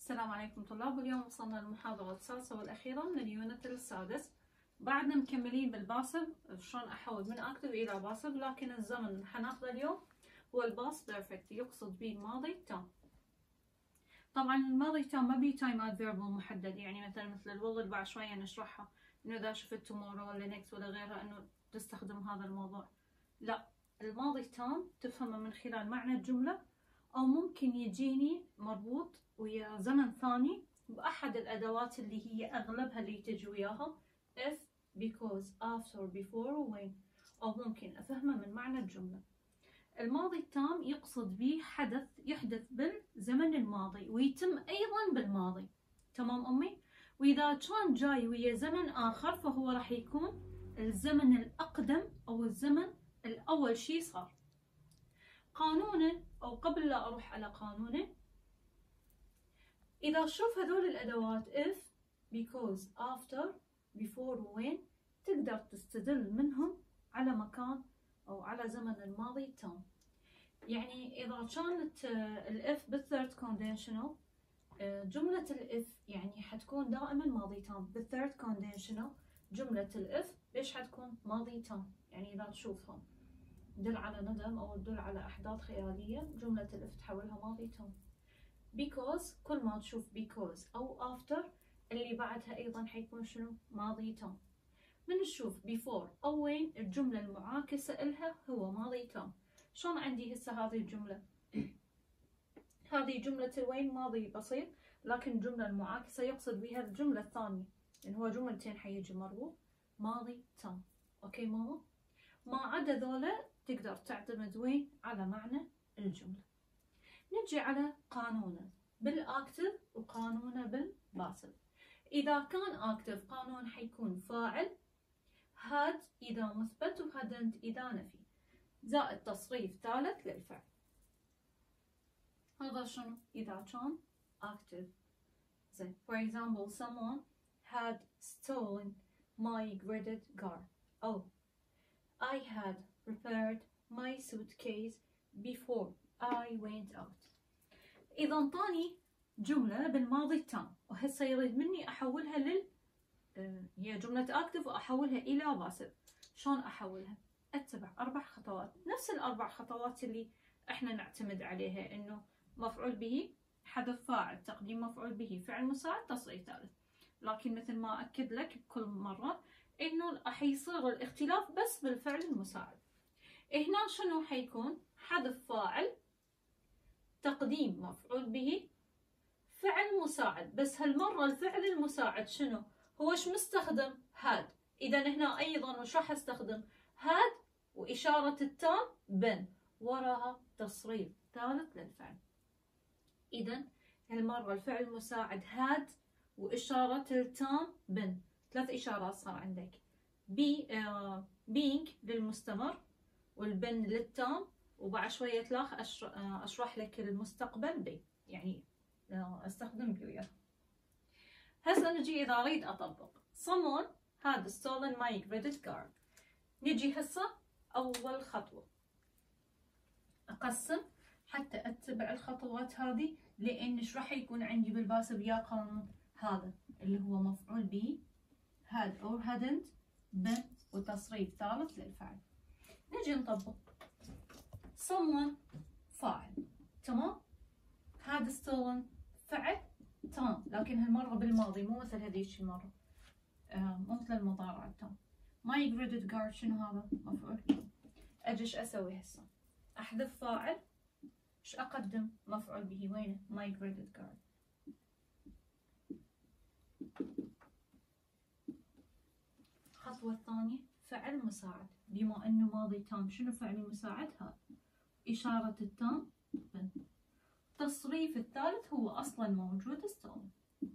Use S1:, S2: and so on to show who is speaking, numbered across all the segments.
S1: السلام عليكم طلاب. اليوم وصلنا للمحاضرة السادسة والأخيرة من اليونت السادس. بعدنا مكملين بالباسف، شلون أحول من أكتف إلى باسف، لكن الزمن اللي حناخذه اليوم هو الباس بيرفكت، يقصد به الماضي التام. طبعا الماضي التام ما بيه تايم ادفيربل محدد، يعني مثل الوضع اللي بعد شوية نشرحها إنه إذا شفت tomorrow ولا next ولا غيرها إنه تستخدم هذا الموضوع. لا، الماضي التام تفهمه من خلال معنى الجملة، أو ممكن يجيني مربوط ويا زمن ثاني بأحد الأدوات اللي هي أغلبها اللي تجي وياها if, because, after, before و when، أو ممكن أفهمه من معنى الجملة. الماضي التام يقصد به حدث يحدث بالزمن الماضي ويتم أيضا بالماضي. تمام أمي؟ وإذا كان جاي ويا زمن آخر فهو راح يكون الزمن الأقدم أو الزمن الأول شي صار. قانونا، أو قبل لا أروح على قانونا، إذا شوف هذول الأدوات if, because, after, before و when تقدر تستدل منهم على مكان أو على زمن الماضي التام. يعني إذا كانت الإف بالثيرد كونديشنال، جملة الإف يعني حتكون دائما ماضي تام. بالثيرد كونديشنال جملة الإف إيش حتكون؟ ماضي تام. يعني إذا تشوفهم تدل على ندم أو تدل على أحداث خيالية، جملة الإف تحولها ماضي تام. because كل ما تشوف because أو after اللي بعدها أيضا حيكون شنو؟ ماضي تام. من نشوف before أو when الجملة المعاكسة إلها هو ماضي تام. شلون عندي هسه هذه الجملة؟ هذه جملة الوين ماضي بسيط، لكن الجملة المعاكسة يقصد بها الجملة الثانية، لأن هو جملتين حيجي مربوط ماضي تام. أوكي ماما؟ ما عدا ذولا تقدر تعتمد وين؟ على معنى الجملة. نجي على قانونا بالأكتف وقانونا بالباسف. إذا كان أكتف قانون حيكون فاعل، had إذا مثبت وhadn't إذا نفي، زائد تصريف ثالث للفعل. هذا شنو؟ إذا كان active. زين. For example, someone had stolen my credit card. أو I had prepared my suitcase before I went out. إذا انطاني جملة بالماضي التام وهسه يريد مني أحولها هي جملة active وأحولها إلى باسف. شلون أحولها؟ أتبع 4 خطوات، نفس ال4 خطوات اللي إحنا نعتمد عليها، إنه مفعول به، حذف فاعل، تقديم مفعول به، فعل مساعد، تصريف ثالث. لكن مثل ما أكد لك بكل مرة إنه راح يصير الاختلاف بس بالفعل المساعد. هنا شنو حيكون؟ حذف فاعل، تقديم مفعول به، فعل مساعد، بس هالمرة الفعل المساعد شنو؟ هو ايش مستخدم؟ had. إذا هنا أيضا وش راح استخدم؟ had وإشارة التام بن، وراها تصريف ثالث للفعل. إذا هالمرة الفعل المساعد had وإشارة التام بن، 3 إشارات صار عندك. being للمستمر، والبن للتام، وبعد شوية تلاخ أشرح لك المستقبل بي، يعني استخدم بي وياه. هسه نجي إذا أريد أطبق someone had stolen my credit card. نجي هسه أول خطوة أقسم حتى أتبع الخطوات هذه، لأن إيش راح يكون عندي بالباسف يا قانون هذا اللي هو مفعول به had or hadn't بن وتصريف ثالث للفعل. نجي نطبق someone فاعل، تمام؟ had stolen فعل تمام، لكن هالمرة بالماضي مو مثل هذيك المرة، مو مثل المضارع التام. my credit card شنو هذا؟ مفعول. أجي إيش أسوي هسه؟ أحذف فاعل، إيش أقدم؟ مفعول به. وينه؟ my credit card. الخطوة الثانية فعل مساعد، بما أنه ماضي تام شنو فعل المساعد؟ هذا. إشارة التام بن. التصريف الثالث هو أصلا موجود stolen.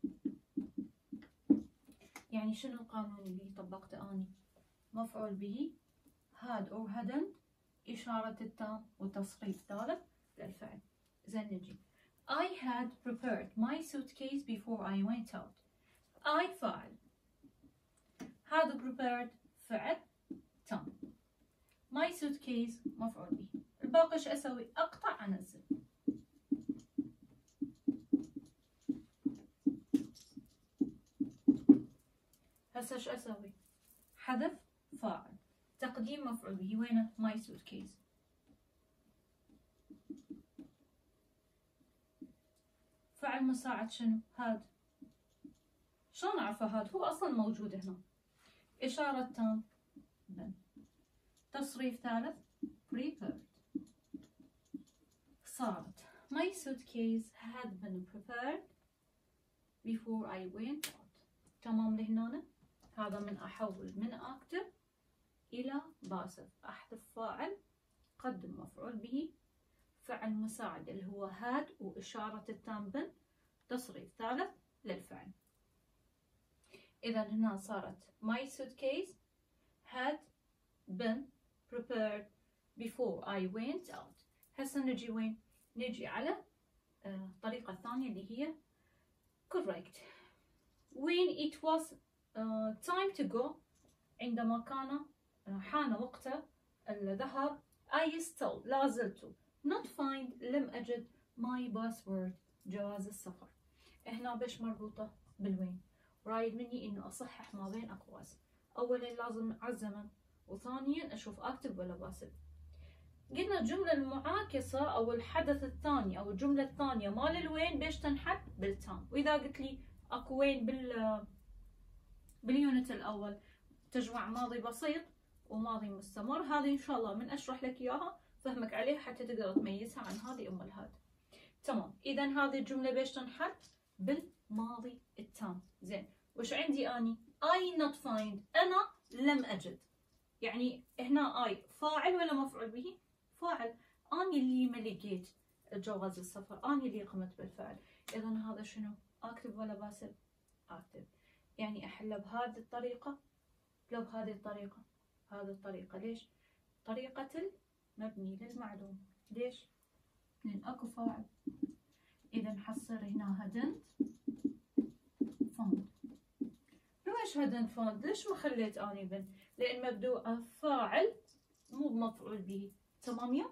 S1: يعني شنو القانون اللي طبقته أني؟ مفعول به had or hadn't، إشارة التام وتصريف ثالث للفعل. زين نجي I had prepared my suitcase before I went out. I فاعل، had prepared فعل تام، my suitcase مفعول به. الباقي ايش اسوي؟ اقطع انزل. هسه ايش اسوي؟ حذف فاعل، تقديم مفعول به. وينه؟ my suitcase. فعل مساعد شنو؟ هاد. شلون اعرفه هاد؟ هو اصلا موجود هنا. اشارة تام been. تصريف ثالث prepared. صارت my suitcase had been prepared before I went out. تمام لهنا. هذا من احول من active الى passive. احذف فاعل، قدم مفعول به، فعل مساعد اللي هو had واشارة التام been، تصريف ثالث للفعل. اذا هنا صارت my suitcase had been prepared before I went out. هسه نجي وين؟ نجي على الطريقة الثانية اللي هي correct. when it was time to go، عندما كان حان وقت الذهاب. I still، لا زلت، not find، لم أجد، my password، جواز السفر. هنا بيش مربوطة بالوين؟ رايد مني إنه أصحح ما بين أقواس. أولا لازم على الزمن، وثانيا أشوف أكتب ولا باسف. قلنا الجملة المعاكسة أو الحدث الثاني أو الجملة الثانية مال الوين بيش تنحل بالتام. وإذا قلت لي أكو وين باليونت الأول تجمع ماضي بسيط وماضي مستمر، هذه إن شاء الله من أشرح لك إياها فهمك عليها حتى تقدر تميزها عن هذه أم الهاد. تمام. إذا هذه الجملة بيش تنحل بالماضي التام. زين. وش عندي أني؟ I not find، أنا لم أجد. يعني هنا I فاعل ولا مفعول به؟ فاعل. أني اللي ما لقيت جواز السفر، أني اللي قمت بالفعل. إذا هذا شنو؟ أكتب ولا باسف؟ أكتب. يعني أحل بهذه الطريقة لو بهذه الطريقة. هذه الطريقة ليش؟ طريقة المبني للمعلوم. ليش؟ لأن أكو فاعل. إذا حصير هنا hadn't found. ليش hadn't found؟ ليش ما خليت أني بن؟ لأن مبدوءة فاعل مو بمفعول به. تمام يا؟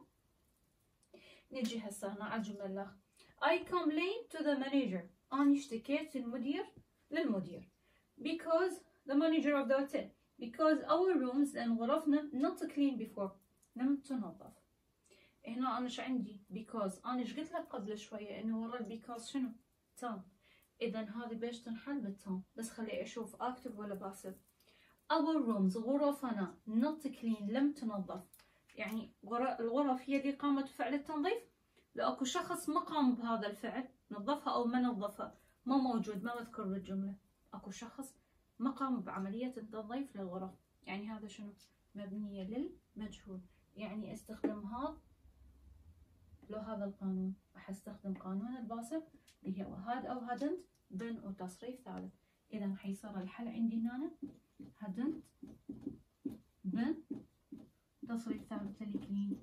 S1: نجي هسه هنا على الجملة الأخرى. I complained to the manager. أنا اشتكيت للمدير. Because the manager of the hotel. Because our rooms، لأن غرفنا not clean before، لم تنظف. هنا أنا شو عندي؟ because. أنا ايش قلت لك قبل شوية؟ إنه ورا because شنو؟ تام. إذا هذه بيش تنحل بالتام. بس خلي أشوف أكتب ولا باسف. our rooms، غرفنا not clean، لم تنظف. يعني الغرف هي اللي قامت بفعل التنظيف. لو اكو شخص ما قام بهذا الفعل، نظفها او ما نظفها، ما موجود، ما مذكور بالجمله. اكو شخص ما قام بعمليه التنظيف للغرف، يعني هذا شنو؟ مبنيه للمجهول. يعني استخدم هذا. لو هذا القانون راح استخدم قانون الباسف اللي هو هاد او hadn't been وتصريف ثالث. اذا حيصير الحل عندي هنا hadn't been، تصريف ثالث للكلين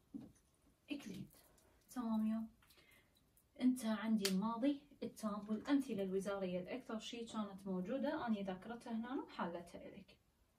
S1: اكليد. تمام يا؟ انت عندي الماضي التام والامثله الوزاريه الاكثر شيء كانت موجوده اني ذاكرتها هنا وحالتها الك.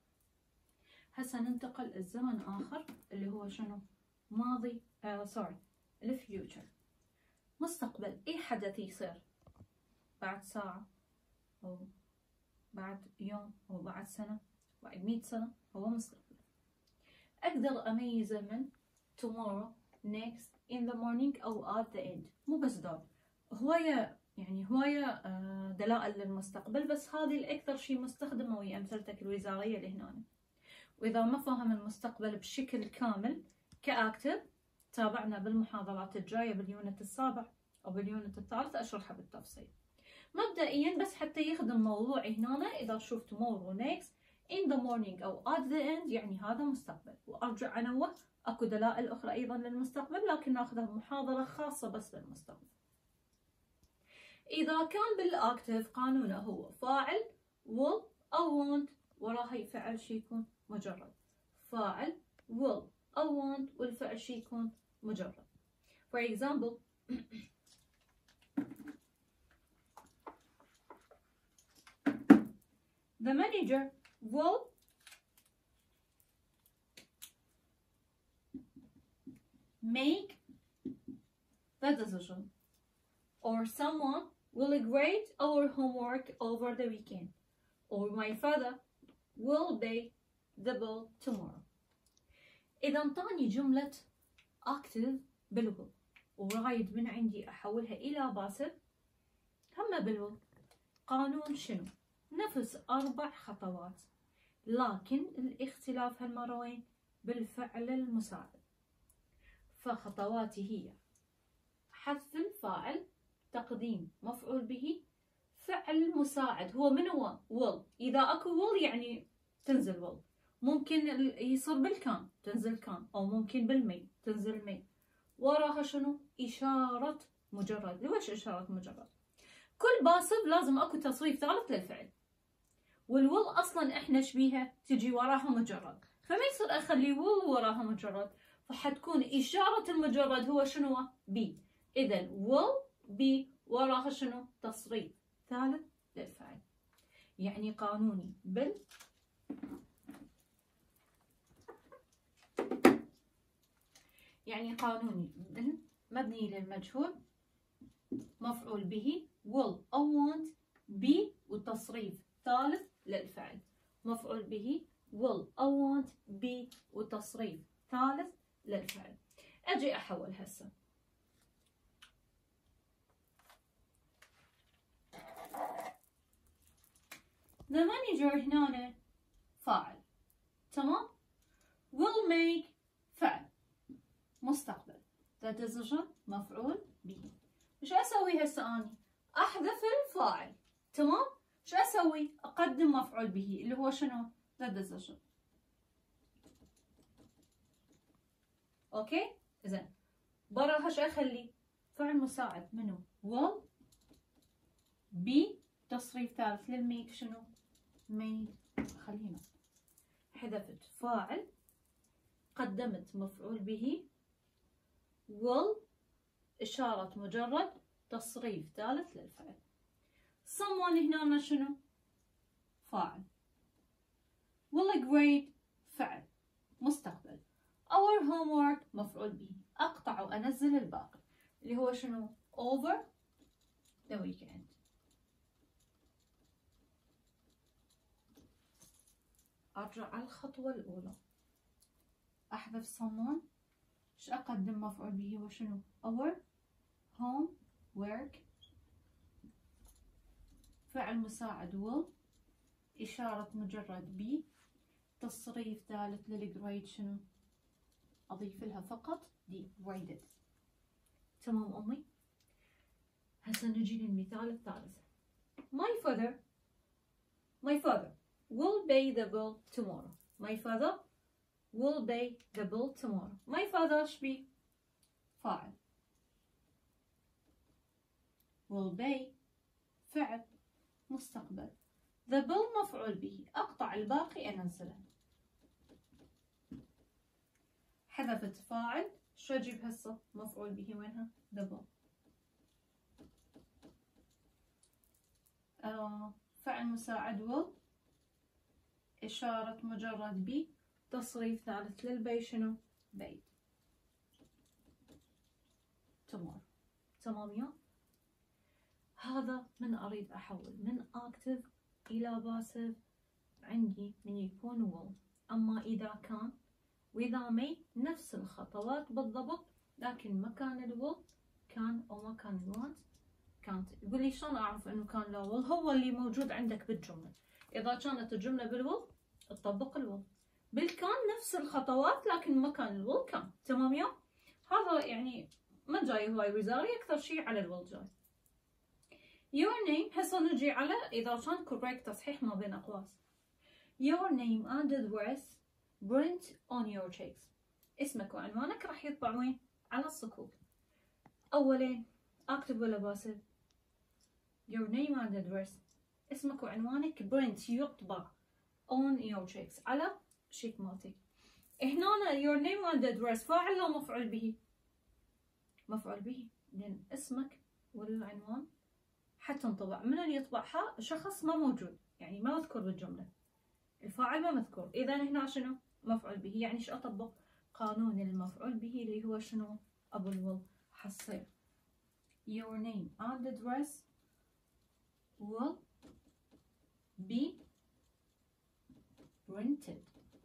S1: هسه ننتقل الزمن اخر اللي هو شنو؟ ماضي الفيوتشر. مستقبل. اي حدث يصير بعد ساعه او بعد يوم او بعد سنه بعد 100 سنه هو مستقبل. اقدر اميزه من tomorrow، next، in the morning او at the end. مو بس دول، هوايه دلائل للمستقبل، بس هذه الاكثر شيء مستخدمه ويا امثلتك الوزاريه اللي هنا. واذا ما فهم المستقبل بشكل كامل كاكتف، تابعنا بالمحاضرات الجايه باليونت السابع او باليونت الثالث اشرحها بالتفصيل. مبدئيا بس حتى يخدم موضوعي هنا، اذا شفت tomorrow، next، in the morning او at the end، يعني هذا مستقبل. وارجع انوه اكو دلائل اخرى ايضا للمستقبل، لكن ناخذها بمحاضره خاصه بس بالمستقبل. اذا كان بالاكتف قانونه هو فاعل will او want، وراه يفعل شي يكون مجرد. فاعل will او want والفعل شي يكون مجرد. For example the manager will make the decision, or someone will grade our homework over the weekend, or my father will pay the bill tomorrow. إذا انطاني جملة active بالwill ورايد من عندي أحولها إلى passive هم بالwill. قانون شنو؟ نفس 4 خطوات، لكن الاختلاف هالمرة وين؟ بالفعل المساعد. فخطواتي هي حذف الفاعل، تقديم مفعول به، فعل مساعد هو من هو؟ will. إذا أكو will يعني تنزل will. ممكن يصير بالكان تنزل كان، أو ممكن بالمي تنزل مي. وراها شنو؟ إشارة مجرد. ليش إشارة مجرد؟ كل باسف لازم أكو تصريف ثالث للفعل، والول أصلا إحنا شبيها تجي وراها مجرد، فما يصير أخلي will وراها مجرد، فحتكون إشارة المجرد هو شنو؟ بي. إذا will بي وراها شنو؟ تصريف ثالث للفعل. يعني قانوني مبني للمجهول، مفعول به will أو want be وتصريف ثالث للفعل. مفعول به will أو want be وتصريف ثالث للفعل. أجي أحول هسه. لما نجي هنا فاعل، تمام؟ will make فعل مستقبل، the decision مفعول به. ايش اسوي هسه اني؟ احذف الفاعل، تمام؟ ايش اسوي؟ اقدم مفعول به اللي هو شنو؟ the decision. اوكي؟ اذا براها ايش اخلي؟ فعل مساعد منو؟ will be تصريف ثالث للميك شنو؟ made. خلينا حذفت فاعل، قدمت مفعول به، will إشارة مجرد، تصريف ثالث للفعل. someone هنا شنو؟ فاعل. will grade فعل مستقبل. our homework مفعول به. أقطع وأنزل الباقي اللي هو شنو؟ over the weekend. أرجع على الخطوة الأولى، أحذف someone، إيش أقدم مفعول به هو شنو؟ our homework، فعل مساعد will، إشارة مجرد be، تصريف ثالث للجريد شنو؟ أضيف لها فقط دي graded. تمام أمي؟ هسه نجي للمثال الثالث. My father will pay the bill tomorrow. My father will pay the bill tomorrow. My father شبيه؟ فاعل. will pay فعل مستقبل. the bill مفعول به. أقطع الباقي أنزله. حذفت فاعل، شو أجيب هسه؟ مفعول به وينها؟ the bill. فعل مساعد will، إشارة مجرد be، تصريف ثالث للبي شنو؟ paid. تمام يا؟ هذا من أريد أحول من active إلى passive عندي من يكون will. أما إذا كان وإذا may نفس الخطوات بالضبط، لكن مكان الwill كان أو مكان الwant كانت. يقول لي شلون أعرف إنه كان لا will؟ هو اللي موجود عندك بالجملة. إذا كانت الجملة بالwill تطبق الwill، بالكان نفس الخطوات لكن مكان الwill كان. تمام يا؟ هذا يعني ما جاي هواي وزاري، أكثر شيء على الwill جاي. your name هسه نجي على إذا كان correct تصحيح ما بين أقواس. your name and address print on your checks. اسمك وعنوانك راح يطبع وين؟ على الصكوك. أولين أكتب ولا باسل؟ your name and address، اسمك وعنوانك print يطبع on your checks على شيك مالتك. هنا your name and address فاعل لو مفعول به؟ مفعول به، لأن اسمك والعنوان حتنطبع. من اللي يطبعها؟ شخص ما موجود، يعني ما مذكور بالجملة، الفاعل ما مذكور. إذا هنا شنو؟ مفعول به. يعني ايش أطبق؟ قانون المفعول به اللي هو شنو؟ أبو الwill. حصير your name and address will be printed.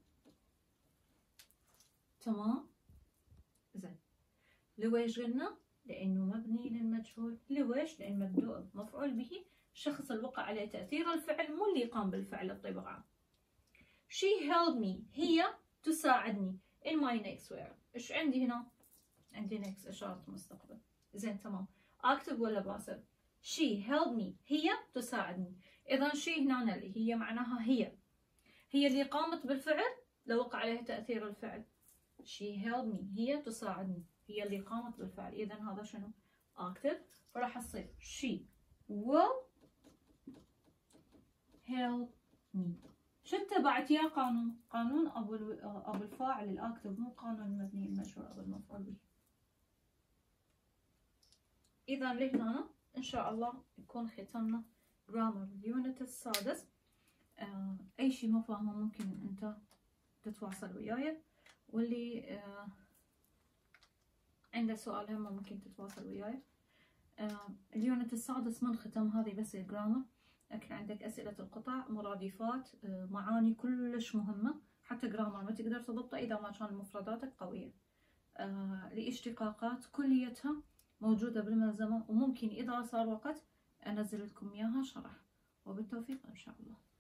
S1: تمام. زين، لويش قلنا؟ لأنه مبني للمجهول. لويش؟ لأن مبدوء مفعول به، الشخص اللي وقع عليه تأثير الفعل مو اللي قام بالفعل بطبيعة عام. She helped me، هي تساعدني. in my next verb. إيش عندي هنا؟ عندي next إشارة مستقبل. زين تمام. أكتب ولا باسف؟ She helped me، هي تساعدني. إذا she هنا اللي هي معناها هي اللي قامت بالفعل لو وقع عليها تأثير الفعل. She helped me، هي تساعدني، هي اللي قامت بالفعل. إذا هذا شنو؟ أكتب، فراح تصير she will help me. شو اتبعت يا قانون؟ قانون أبو الفاعل الأكتف، مو قانون المبني المجهول أبو المفعول به. إذا لهنا إن شاء الله يكون ختمنا جرامر اليونت السادس. أي شيء ما فاهمه ممكن أنت تتواصل وياي، واللي عنده سؤال هم ممكن تتواصل وياي. اليونت السادس من ختم، هذه بس الجرامر، لكن عندك أسئلة القطع، مرادفات، معاني كلش مهمة. حتى جرامر ما تقدر تضبطه إذا ما كان مفرداتك قوية. الاشتقاقات كليتها موجودة بالملزمة، وممكن إذا صار وقت أنزل لكم إياها شرح. وبالتوفيق إن شاء الله.